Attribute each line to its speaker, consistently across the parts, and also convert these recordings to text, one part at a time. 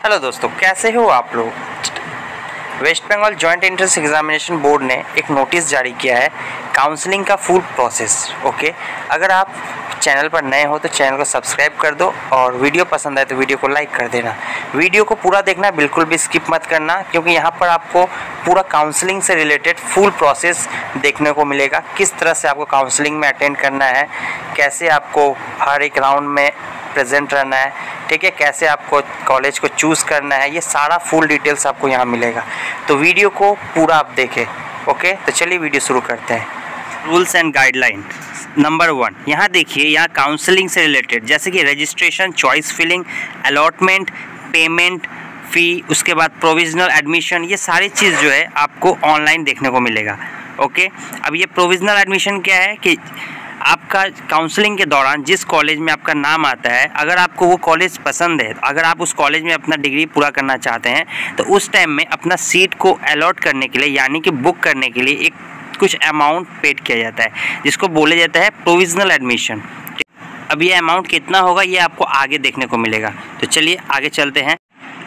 Speaker 1: Hello दोस्तों, कैसे हो आप लोग। West Bengal joint entrance examination board ने एक नोटिस जारी किया है काउंसलिंग का फुल प्रोसेस। ओके, अगर आप चैनल पर नए हो तो चैनल को सब्सक्राइब कर दो और वीडियो पसंद आए तो वीडियो को लाइक कर देना। वीडियो को पूरा देखना, बिल्कुल भी स्किप मत करना, क्योंकि यहाँ पर आपको पूरा काउंसलिंग से रिलेटेड फुल प्रोसेस देखने को मिलेगा। किस तरह से आपको काउंसलिंग में अटेंड करना है, कैसे आपको हर एक राउंड में प्रेजेंट रहना है, ठीक है, कैसे आपको कॉलेज को चूज़ करना है, ये सारा फुल डिटेल्स आपको यहाँ मिलेगा। तो वीडियो को पूरा आप देखें। ओके, तो चलिए वीडियो शुरू करते हैं। रूल्स एंड गाइडलाइन नंबर 1, यहाँ देखिए, यहाँ काउंसलिंग से रिलेटेड जैसे कि registration, choice filling, allotment, payment, fee, उसके बाद प्रोविजनल एडमिशन, ये सारी चीज़ जो है आपको ऑनलाइन देखने को मिलेगा। ओके, अब ये प्रोविजनल एडमिशन क्या है कि आपका काउंसलिंग के दौरान जिस कॉलेज में आपका नाम आता है, अगर आपको वो कॉलेज पसंद है, अगर आप उस कॉलेज में अपना डिग्री पूरा करना चाहते हैं, तो उस टाइम में अपना सीट को अलॉट करने के लिए, यानी कि बुक करने के लिए एक कुछ अमाउंट पेड किया जाता है, जिसको बोला जाता है प्रोविजनल एडमिशन। अब ये अमाउंट कितना होगा ये आपको आगे देखने को मिलेगा। तो चलिए आगे चलते हैं।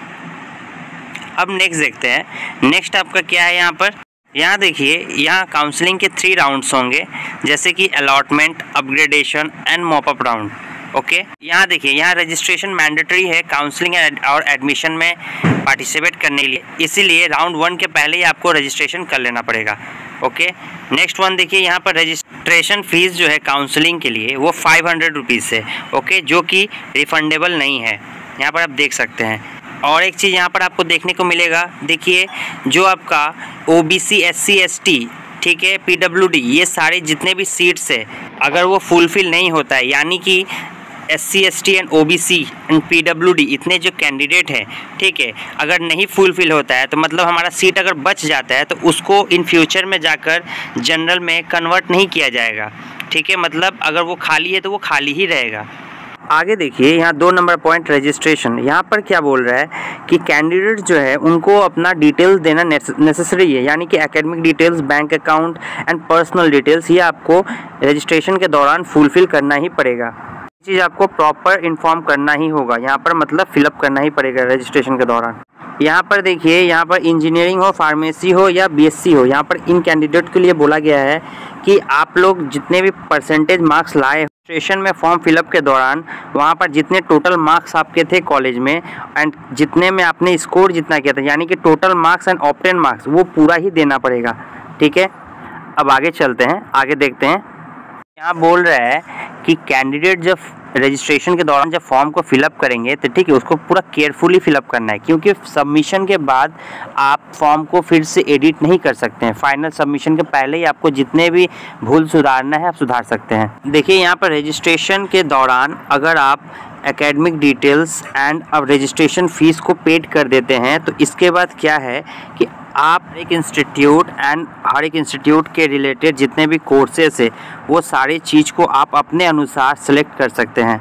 Speaker 1: अब नेक्स्ट देखते हैं। नेक्स्ट आपका क्या है यहाँ पर, यहाँ देखिए, यहाँ काउंसलिंग के 3 राउंड्स होंगे, जैसे कि allotment, upgradation and mop up round. Okay, यहाँ देखिए, यहाँ रजिस्ट्रेशन मैंडेटरी है काउंसलिंग और एडमिशन में पार्टिसिपेट करने के लिए, इसीलिए राउंड 1 के पहले ही आपको रजिस्ट्रेशन कर लेना पड़ेगा। ओके, नेक्स्ट वन देखिए, यहाँ पर रजिस्ट्रेशन फीस जो है काउंसलिंग के लिए वो 500 रुपीज़ है। ओके, जो कि रिफंडेबल नहीं है, यहाँ पर आप देख सकते हैं। और एक चीज़ यहाँ पर आपको देखने को मिलेगा, देखिए, जो आपका OBC, SC, ST, ठीक है, PWD, ये सारे जितने भी सीट्स है, अगर वो फुलफिल नहीं होता है, यानी कि SC, ST and OBC and PWD इतने जो कैंडिडेट हैं, ठीक है, अगर नहीं फुलफिल होता है तो मतलब हमारा सीट अगर बच जाता है तो उसको इन फ्यूचर में जाकर जनरल में कन्वर्ट नहीं किया जाएगा। ठीक है, मतलब अगर वो खाली है तो वो खाली ही रहेगा। आगे देखिए, यहाँ 2 नंबर पॉइंट रजिस्ट्रेशन। यहाँ पर क्या बोल रहा है कि कैंडिडेट जो है उनको अपना डिटेल्स देना नेसेसरी है, यानी कि academic details, bank account and personal details, ये आपको रजिस्ट्रेशन के दौरान फुलफिल करना ही पड़ेगा। ये चीज़ आपको प्रॉपर इन्फॉर्म करना ही होगा, यहाँ पर मतलब फिलअप करना ही पड़ेगा रजिस्ट्रेशन के दौरान। यहाँ पर देखिए, यहाँ पर इंजीनियरिंग हो, फार्मेसी हो या BSc हो, यहाँ पर इन कैंडिडेट के लिए बोला गया है कि आप लोग जितने भी परसेंटेज मार्क्स लाए रजिस्ट्रेशन में फॉर्म फिलअप के दौरान, वहाँ पर जितने टोटल मार्क्स आपके थे कॉलेज में एंड जितने में आपने स्कोर जितना किया था, यानी कि total marks and obtain marks, वो पूरा ही देना पड़ेगा। ठीक है, अब आगे चलते हैं, आगे देखते हैं। यहाँ बोल रहा है कि कैंडिडेट जब रजिस्ट्रेशन के दौरान जब फॉर्म को फिलअप करेंगे तो ठीक है, उसको पूरा केयरफुली फिलअप करना है, क्योंकि सबमिशन के बाद आप फॉर्म को फिर से एडिट नहीं कर सकते हैं। फाइनल सबमिशन के पहले ही आपको जितने भी भूल सुधारना है आप सुधार सकते हैं। देखिए, यहाँ पर रजिस्ट्रेशन के दौरान अगर आप एकेडमिक डिटेल्स एंड अब रजिस्ट्रेशन फ़ीस को पेड कर देते हैं, तो इसके बाद क्या है कि आप एक इंस्टीट्यूट एंड हर एक इंस्टीट्यूट के रिलेटेड जितने भी कोर्सेस है वो सारी चीज़ को आप अपने अनुसार सेलेक्ट कर सकते हैं।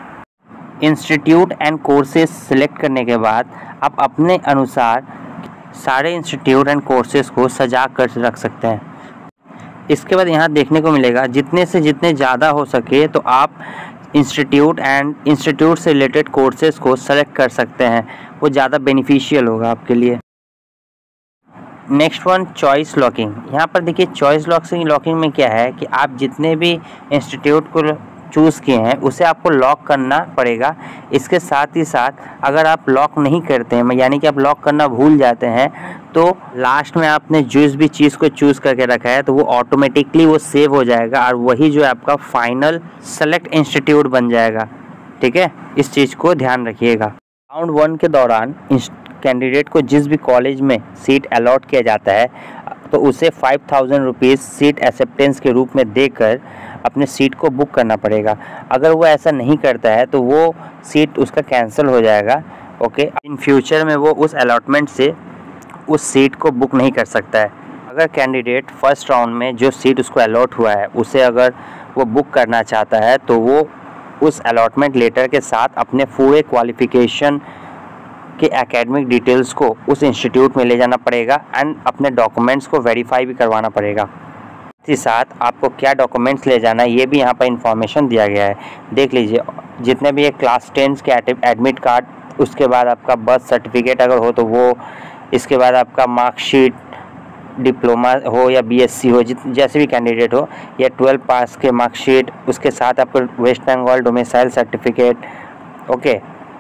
Speaker 1: इंस्टीट्यूट एंड कोर्सेस सेलेक्ट करने के बाद आप अपने अनुसार सारे इंस्टीट्यूट एंड कोर्सेस को सजा कर रख सकते हैं। इसके बाद यहाँ देखने को मिलेगा, जितने से जितने ज़्यादा हो सके तो आप इंस्टीट्यूट एंड इंस्टीट्यूट से रिलेटेड कोर्सेज को सेलेक्ट कर सकते हैं, वो ज़्यादा बेनिफिशियल होगा आपके लिए। Next one, choice locking. यहाँ पर देखिए, चॉइस लॉकिंग में क्या है कि आप जितने भी इंस्टीट्यूट को चूज़ किए हैं उसे आपको लॉक करना पड़ेगा। इसके साथ ही साथ अगर आप लॉक नहीं करते हैं, यानी कि आप लॉक करना भूल जाते हैं, तो लास्ट में आपने जिस भी चीज़ को चूज़ करके रखा है तो वो ऑटोमेटिकली वो सेव हो जाएगा और वही जो है आपका फाइनल सेलेक्ट इंस्टीट्यूट बन जाएगा। ठीक है, इस चीज़ को ध्यान रखिएगा। राउंड 1 के दौरान कैंडिडेट को जिस भी कॉलेज में सीट अलॉट किया जाता है तो उसे 5000 रुपीज़ सीट एक्सेप्टेंस के रूप में देकर अपने सीट को बुक करना पड़ेगा। अगर वो ऐसा नहीं करता है तो वो सीट उसका कैंसिल हो जाएगा। ओके, इन फ्यूचर में वो उस अलॉटमेंट से उस सीट को बुक नहीं कर सकता है। अगर कैंडिडेट फर्स्ट राउंड में जो सीट उसको अलॉट हुआ है उसे अगर वो बुक करना चाहता है तो वो उस अलॉटमेंट लेटर के साथ अपने पूरे क्वालिफ़िकेशन के एकेडमिक डिटेल्स को उस इंस्टीट्यूट में ले जाना पड़ेगा एंड अपने डॉक्यूमेंट्स को वेरीफाई भी करवाना पड़ेगा। साथ ही साथ आपको क्या डॉक्यूमेंट्स ले जाना है ये भी यहाँ पर इंफॉर्मेशन दिया गया है, देख लीजिए। जितने भी ये क्लास 10 के एडमिट कार्ड उसके बाद आपका बर्थ सर्टिफिकेट अगर हो तो वो, इसके बाद आपका मार्कशीट, डिप्लोमा हो या बीएससी हो, जैसे भी कैंडिडेट हो, या 12 पास के मार्कशीट, उसके साथ आपको West Bengal domicile certificate, okay.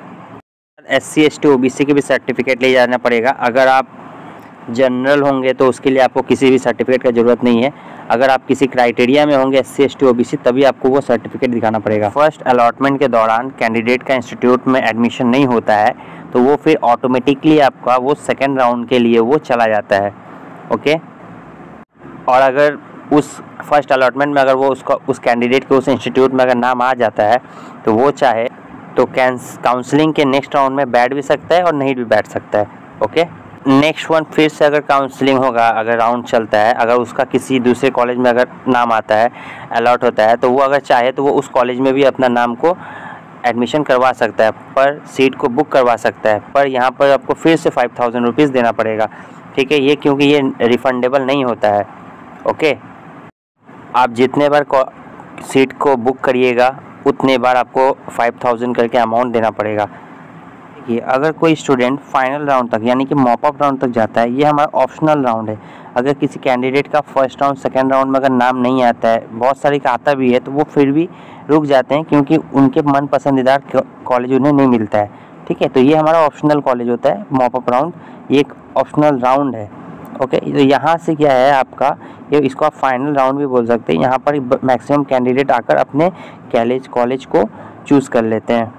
Speaker 1: SC ST OBC के भी सर्टिफिकेट ले जाना पड़ेगा। अगर आप जनरल होंगे तो उसके लिए आपको किसी भी सर्टिफिकेट का ज़रूरत नहीं है। अगर आप किसी क्राइटेरिया में होंगे SC ST OBC तभी आपको वो सर्टिफिकेट दिखाना पड़ेगा। फर्स्ट अलॉटमेंट के दौरान कैंडिडेट का इंस्टीट्यूट में एडमिशन नहीं होता है तो वो फिर ऑटोमेटिकली आपका वो सेकेंड राउंड के लिए वो चला जाता है, ओके। और अगर उस फर्स्ट अलॉटमेंट में अगर वो उस कैंडिडेट के उस इंस्टीट्यूट में अगर नाम आ जाता है तो वो चाहे तो काउंसलिंग के नेक्स्ट राउंड में बैठ भी सकता है और नहीं भी बैठ सकता है, ओके। नेक्स्ट वन फिर से अगर काउंसलिंग होगा, अगर राउंड चलता है, अगर उसका किसी दूसरे कॉलेज में अगर नाम आता है, अलॉट होता है, तो वो अगर चाहे तो वो उस कॉलेज में भी अपना नाम को एडमिशन करवा सकता है, पर सीट को बुक करवा सकता है। पर यहाँ पर आपको फिर से 5000 रुपीज़ देना पड़ेगा, ठीक है। ये क्योंकि ये रिफंडेबल नहीं होता है, ओके। आप जितने बार सीट को बुक करिएगा उतने बार आपको 5000 करके अमाउंट देना पड़ेगा। देखिए, अगर कोई स्टूडेंट फाइनल राउंड तक यानी कि मॉपअप राउंड तक जाता है, ये हमारा ऑप्शनल राउंड है। अगर किसी कैंडिडेट का फर्स्ट राउंड सेकंड राउंड में अगर नाम नहीं आता है, बहुत सारे का आता भी है, तो वो फिर भी रुक जाते हैं क्योंकि उनके मन पसंदीदा कॉलेज उन्हें नहीं मिलता है, ठीक है। तो ये हमारा ऑप्शनल कॉलेज होता है मॉपअप राउंड, ये एक ऑप्शनल राउंड है, ओके। तो यहाँ से क्या है आपका, ये इसको आप फाइनल राउंड भी बोल सकते हैं। यहाँ पर मैक्सिमम कैंडिडेट आकर अपने कॉलेज को चूज़ कर लेते हैं।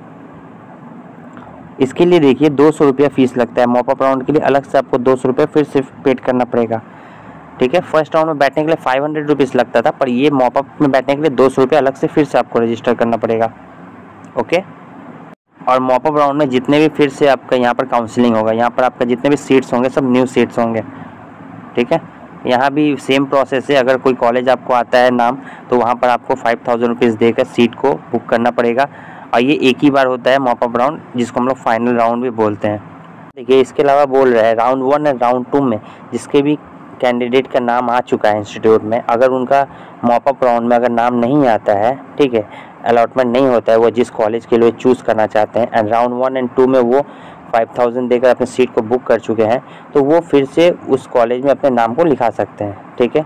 Speaker 1: इसके लिए देखिए 200 रुपया फ़ीस लगता है। मॉपअप राउंड के लिए अलग से आपको 200 रुपया फिर से पेड करना पड़ेगा, ठीक है। फर्स्ट राउंड में बैठने के लिए 500 रुपीज़ लगता था, पर ये मॉपअप में बैठने के लिए 200 रुपया अलग से फिर से आपको रजिस्टर करना पड़ेगा, ओके। और मॉपअप राउंड में जितने भी फिर से आपका यहाँ पर काउंसलिंग होगा, यहाँ पर आपका जितने भी सीट्स होंगे सब न्यू सीट्स होंगे, ठीक है। यहाँ भी सेम प्रोसेस है। अगर कोई कॉलेज आपको आता है नाम, तो वहाँ पर आपको 5000 रुपीज़ देकर सीट को बुक करना पड़ेगा। और ये एक ही बार होता है मॉपअप राउंड, जिसको हम लोग फाइनल राउंड भी बोलते हैं। देखिए, इसके अलावा बोल रहा है राउंड 1 और राउंड 2 में जिसके भी कैंडिडेट का नाम आ चुका है इंस्टीट्यूट में, अगर उनका मॉपअप राउंड में अगर नाम नहीं आता है, ठीक है, अलॉटमेंट नहीं होता है, वो जिस कॉलेज के लिए चूज़ करना चाहते हैं, एंड राउंड 1 और 2 में वो 5000 देकर अपनी सीट को बुक कर चुके हैं, तो वो फिर से उस कॉलेज में अपने नाम को लिखा सकते हैं, ठीक है।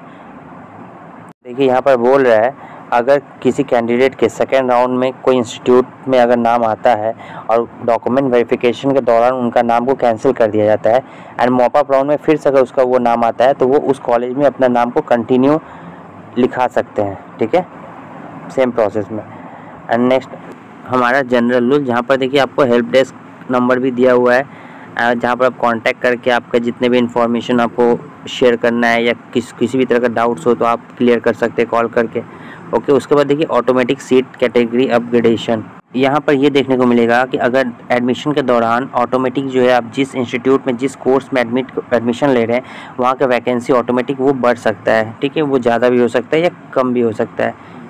Speaker 1: देखिए, यहाँ पर बोल रहा है अगर किसी कैंडिडेट के सेकेंड राउंड में कोई इंस्टीट्यूट में अगर नाम आता है और डॉक्यूमेंट वेरिफिकेशन के दौरान उनका नाम को कैंसिल कर दिया जाता है, एंड मॉपअप राउंड में फिर से अगर उसका वो नाम आता है, तो वो उस कॉलेज में अपना नाम को कंटिन्यू लिखा सकते हैं, ठीक है, सेम प्रोसेस में। एंड नेक्स्ट हमारा जनरल रूल, जहाँ पर देखिए आपको हेल्प डेस्क नंबर भी दिया हुआ है, जहाँ पर आप कांटेक्ट करके आपका जितने भी इंफॉर्मेशन आपको शेयर करना है या किसी भी तरह का डाउट्स हो तो आप क्लियर कर सकते हैं कॉल करके, ओके। उसके बाद देखिए ऑटोमेटिक सीट कैटेगरी अपग्रेडेशन, यहाँ पर ये देखने को मिलेगा कि अगर एडमिशन के दौरान ऑटोमेटिक जो है आप जिस इंस्टीट्यूट में जिस कोर्स में एडमिशन ले रहे हैं वहाँ का वैकेंसी ऑटोमेटिक वो बढ़ सकता है, ठीक है, वो ज़्यादा भी हो सकता है या कम भी हो सकता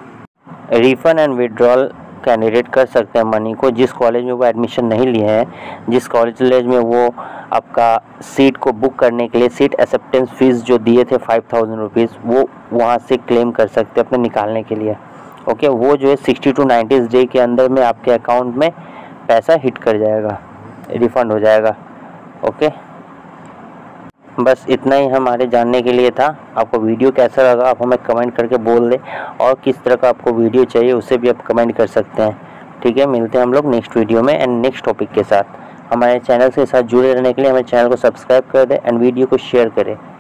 Speaker 1: है। रिफंड एंड विड्रॉल कैंडिडेट कर सकते हैं मनी को, जिस कॉलेज में वो एडमिशन नहीं लिए हैं, जिस कॉलेज में वो आपका सीट को बुक करने के लिए सीट एक्सेप्टेंस फीस जो दिए थे 5000 रुपीज़, वो वहाँ से क्लेम कर सकते हैं अपने निकालने के लिए, ओके। वो जो है 60 to 90 डे के अंदर में आपके अकाउंट में पैसा हिट कर जाएगा, रिफ़ंड हो जाएगा, ओके। बस इतना ही हमारे जानने के लिए था। आपको वीडियो कैसा लगा आप हमें कमेंट करके बोल दें, और किस तरह का आपको वीडियो चाहिए उसे भी आप कमेंट कर सकते हैं, ठीक है। मिलते हैं हम लोग नेक्स्ट वीडियो में एंड नेक्स्ट टॉपिक के साथ। हमारे चैनल के साथ जुड़े रहने के लिए हमारे चैनल को सब्सक्राइब कर दें एंड वीडियो को शेयर करें।